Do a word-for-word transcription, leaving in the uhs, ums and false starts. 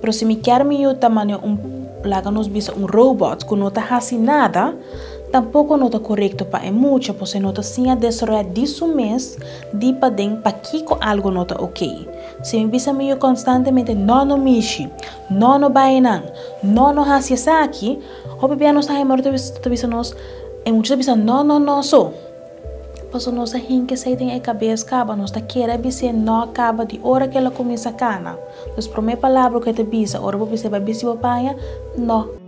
Pero se me quer me eu tamanho um laga nos bisa um robot que não tá fazendo nada, tampouco não tá correto para é muito, porque não tá sim a desarrollar disso mês, de para dentro, para que algo não tá ok. Se me bisa me eu constantemente não no mishi, não no bainan, não no hasia saki, o bebê não está remorto tá bisa nós, é muito bisa não não não so. Pois nós a gente se tem a cabeça acaba, nós tá querer bisa não acaba de hora que ela começa a cana. Então, por minha palavra que te bisa, hora você vai bisa papai, não.